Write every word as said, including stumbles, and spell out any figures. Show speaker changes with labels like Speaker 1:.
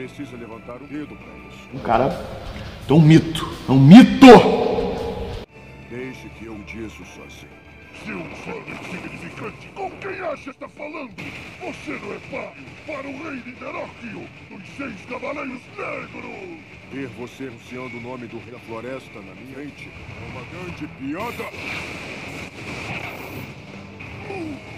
Speaker 1: precisa levantar o dedo para isso.
Speaker 2: O cara é um mito. É um mito!
Speaker 1: Deixe que eu disso sozinho.
Speaker 3: Seu fã insignificante, com quem acha está falando? Você não é páreo para o rei de Teróquio, dos Seis Cavaleiros Negros!
Speaker 1: Ver você anunciando o nome do rei da floresta na minha frente é uma grande piada!
Speaker 3: Uh!